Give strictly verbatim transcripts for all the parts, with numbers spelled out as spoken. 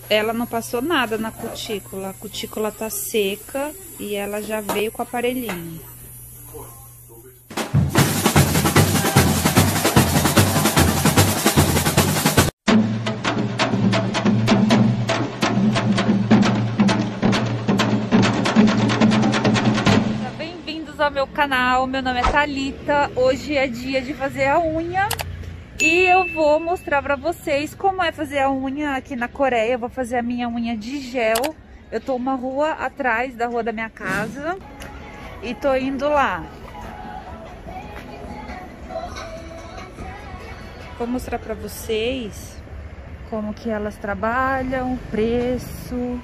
ela não passou nada na cutícula. A cutícula tá seca e ela já veio com o aparelhinho. Bem-vindos ao meu canal, meu nome é Thalita. Hoje é dia de fazer a unha. E eu vou mostrar pra vocês como é fazer a unha aqui na Coreia. Eu vou fazer a minha unha de gel. Eu tô uma rua atrás da rua da minha casa e tô indo lá. Vou mostrar pra vocês como que elas trabalham, o preço.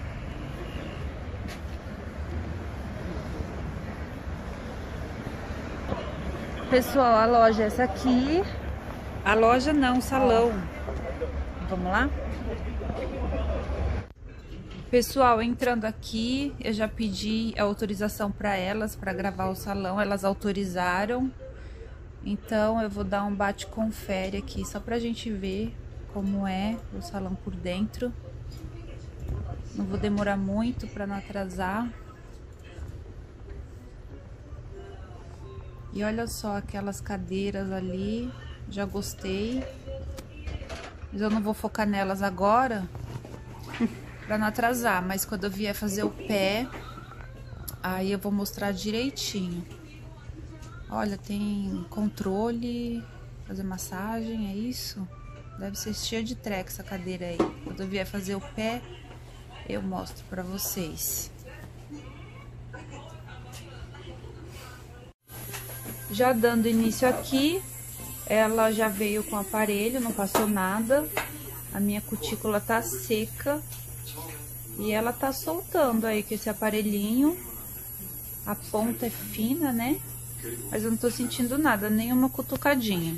Pessoal, a loja é essa aqui. A loja não, o salão. Vamos lá? Pessoal, entrando aqui, eu já pedi autorização para elas, para gravar o salão. Elas autorizaram. Então, eu vou dar um bate-confere aqui, só pra gente ver como é o salão por dentro. Não vou demorar muito para não atrasar. E olha só aquelas cadeiras ali. Já gostei, mas eu não vou focar nelas agora pra não atrasar, mas quando eu vier fazer o pé, aí eu vou mostrar direitinho. Olha, tem controle, fazer massagem, é isso? Deve ser cheia de treco essa cadeira aí. Quando eu vier fazer o pé, eu mostro pra vocês. Já dando início aqui, ela já veio com o aparelho, não passou nada. A minha cutícula tá seca. E ela tá soltando aí com esse aparelhinho. A ponta é fina, né? Mas eu não tô sentindo nada, nem uma cutucadinha.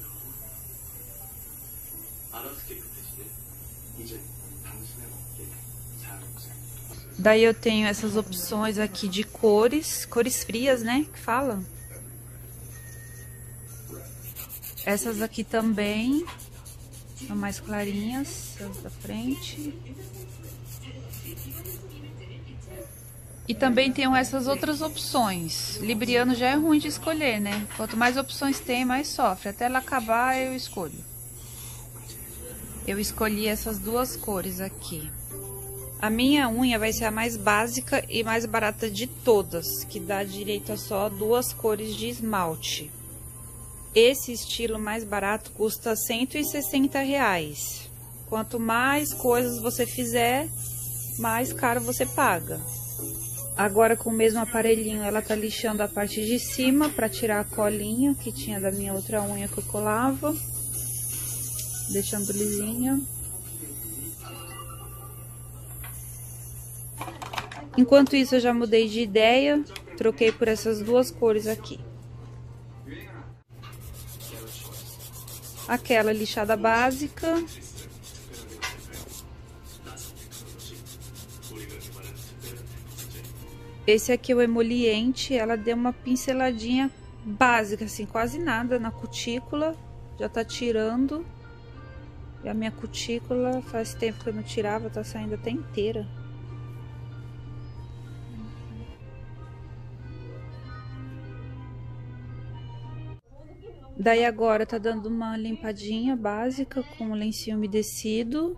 Daí eu tenho essas opções aqui de cores, cores frias, né? Que falam. Essas aqui também são mais clarinhas, as da frente. E também tenho essas outras opções. Libriano já é ruim de escolher, né? Quanto mais opções tem, mais sofre. Até ela acabar, eu escolho. Eu escolhi essas duas cores aqui. A minha unha vai ser a mais básica e mais barata de todas, que dá direito a só duas cores de esmalte. Esse estilo mais barato custa cento e sessenta reais. Quanto mais coisas você fizer, mais caro você paga. Agora, com o mesmo aparelhinho, ela tá lixando a parte de cima para tirar a colinha que tinha da minha outra unha que eu colava. Deixando lisinha. Enquanto isso, eu já mudei de ideia. Troquei por essas duas cores aqui. Aquela lixada básica. Esse aqui é o emoliente, ela deu uma pinceladinha básica, assim, quase nada na cutícula. Já tá tirando. E a minha cutícula faz tempo que eu não tirava, tá saindo até inteira. Daí agora tá dando uma limpadinha básica com o lencinho umedecido.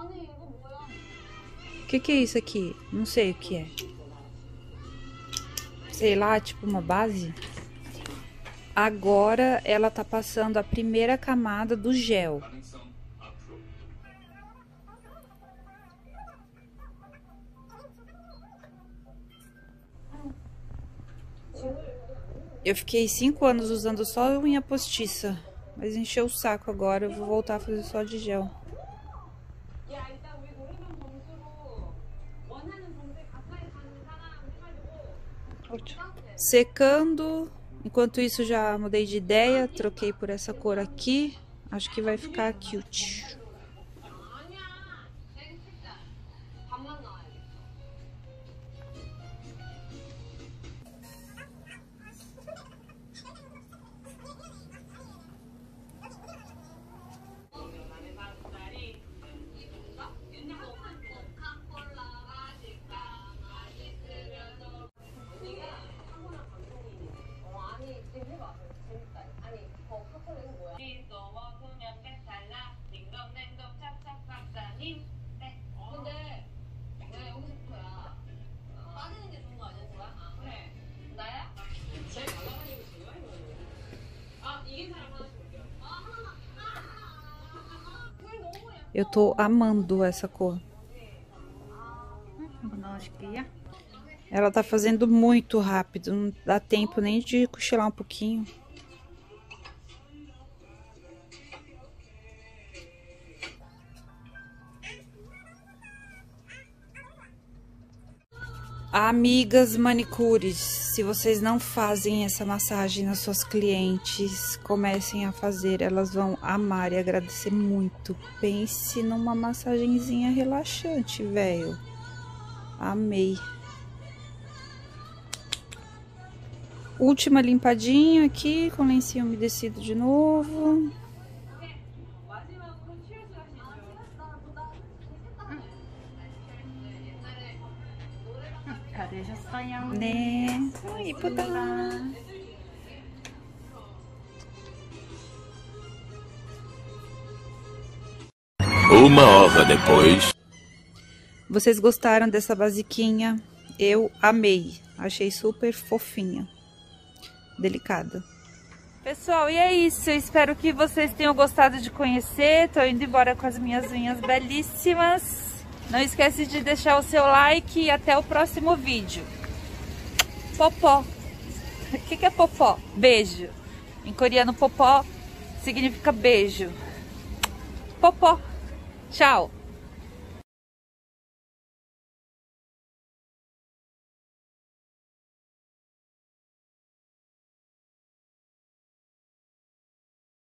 O que que é isso aqui? Não sei o que é. Sei lá, tipo uma base. Agora ela tá passando a primeira camada do gel. Eu fiquei cinco anos usando só unha postiça, mas encheu o saco agora, eu vou voltar a fazer só de gel. Secando, enquanto isso já mudei de ideia, troquei por essa cor aqui, acho que vai ficar cute. Eu tô amando essa cor. Ela tá fazendo muito rápido, não dá tempo nem de cochilar um pouquinho. Amigas manicures, se vocês não fazem essa massagem nas suas clientes, comecem a fazer, elas vão amar e agradecer muito. Pense numa massagenzinha relaxante, velho. Amei. Última limpadinha aqui, com lencinho umedecido de novo. 네, 어, 이쁘다. Uma hora depois. Vocês gostaram dessa basiquinha? Eu amei. Achei super fofinha. Delicada. Pessoal, e é isso. Eu espero que vocês tenham gostado de conhecer. Tô indo embora com as minhas unhas belíssimas. Não esquece de deixar o seu like e até o próximo vídeo. Popó. O que que é popó? Beijo. Em coreano, popó significa beijo. Popó. Tchau.